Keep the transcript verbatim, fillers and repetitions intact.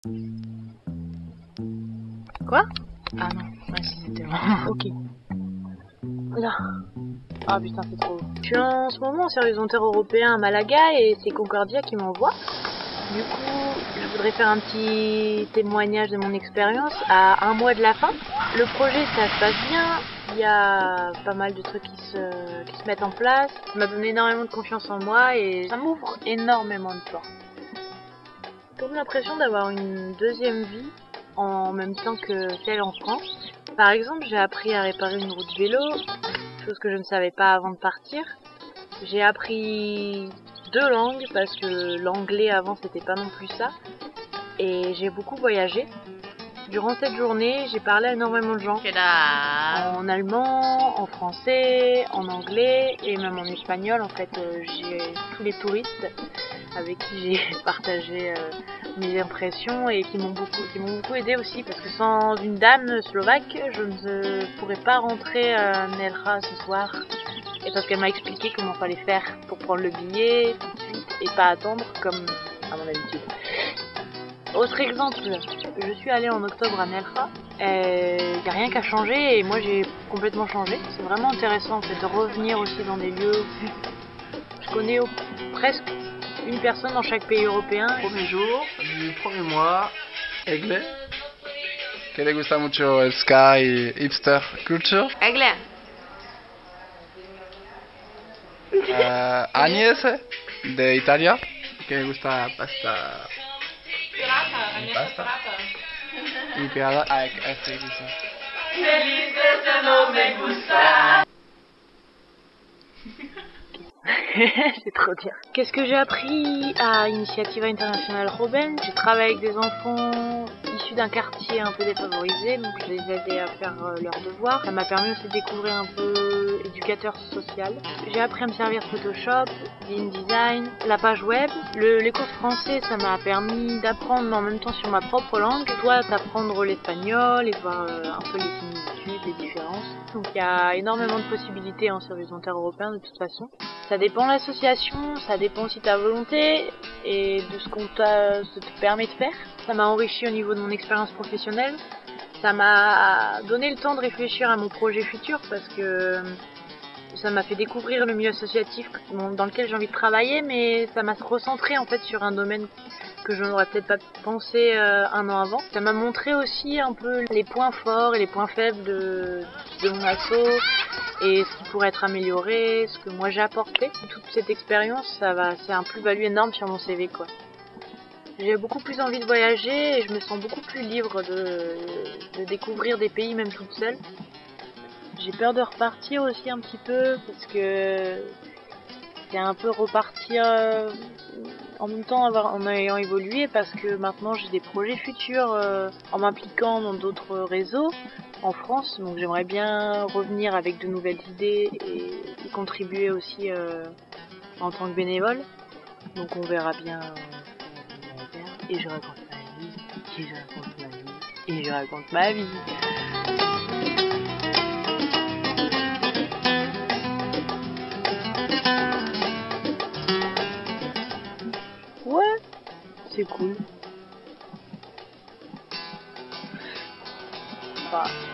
Quoi? Ah non, ouais, si c'était vraiment... Ok. Là. Ah putain, c'est trop. Je suis en ce moment en service volontaire européen à Malaga et c'est Concordia qui m'envoie. Du coup, je voudrais faire un petit témoignage de mon expérience à un mois de la fin. Le projet, ça se passe bien. Il y a pas mal de trucs qui se, qui se mettent en place. Ça m'a donné énormément de confiance en moi et ça m'ouvre énormément de portes. J'ai comme l'impression d'avoir une deuxième vie en même temps que celle en France. Par exemple, j'ai appris à réparer une roue de vélo, chose que je ne savais pas avant de partir. J'ai appris deux langues parce que l'anglais avant c'était pas non plus ça. Et j'ai beaucoup voyagé. Durant cette journée, j'ai parlé à énormément de gens. En allemand, en français, en anglais et même en espagnol. En fait, euh, j'ai tous les touristes avec qui j'ai partagé euh, mes impressions et qui m'ont beaucoup, qui m'ont beaucoup aidé aussi parce que sans une dame slovaque, je ne pourrais pas rentrer à Nelja ce soir. Et parce qu'elle m'a expliqué comment fallait faire pour prendre le billet tout de suite et pas attendre comme à mon habitude. Autre exemple, je suis allée en octobre à Nelja, il n'y a rien qu'à changer et moi j'ai complètement changé. C'est vraiment intéressant en fait de revenir aussi dans des lieux. Je connais au, presque une personne dans chaque pays européen. Premier jour du premier mois, Aigle, que le gusta mucho el ska y hipster culture. Aigle. Uh, Agnès de Italia, que le gusta pasta. Pirata, Agnès Pasta. Pirata. Y pegada a este guisa. C'est trop bien. Qu'est-ce que j'ai appris à Initiativa Internationale Robben? J'ai travaillé avec des enfants issus d'un quartier un peu défavorisé, donc je les aidais à faire euh, leurs devoirs. Ça m'a permis aussi de découvrir un peu éducateur social. J'ai appris à me servir de Photoshop, d'InDesign, la page web. Le, les cours de français, ça m'a permis d'apprendre en même temps sur ma propre langue, soit d'apprendre l'espagnol et de voir euh, un peu les similitudes, les différences. Donc il y a énormément de possibilités en service volontaire européen de toute façon. Ça dépend de l'association, ça dépend aussi de ta volonté et de ce qu'on te, ce te permet de faire. Ça m'a enrichi au niveau de mon expérience professionnelle. Ça m'a donné le temps de réfléchir à mon projet futur parce que ça m'a fait découvrir le milieu associatif dans lequel j'ai envie de travailler, mais ça m'a recentré en fait sur un domaine que je n'aurais peut-être pas pensé euh, un an avant. Ça m'a montré aussi un peu les points forts et les points faibles de, de mon asso et ce qui pourrait être amélioré, ce que moi j'ai apporté. Toute cette expérience, ça va, c'est un plus-value énorme sur mon C V quoi. J'ai beaucoup plus envie de voyager et je me sens beaucoup plus libre de, de découvrir des pays même toute seule. J'ai peur de repartir aussi un petit peu parce que c'est un peu repartir euh, en même temps avoir, en ayant évolué parce que maintenant j'ai des projets futurs euh, en m'impliquant dans d'autres réseaux en France, donc j'aimerais bien revenir avec de nouvelles idées et, et contribuer aussi euh, en tant que bénévole. Donc on verra bien. Euh, et je raconte ma vie, et je raconte ma vie, et je raconte ma vie. Ouais, c'est cool. Bah.